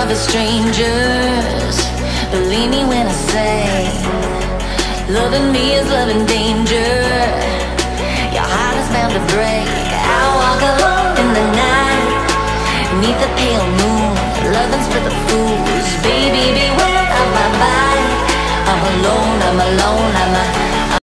love is strangers. Believe me when I say, loving me is loving danger. Your heart is bound to break. I walk alone in the night, 'neath the pale moon.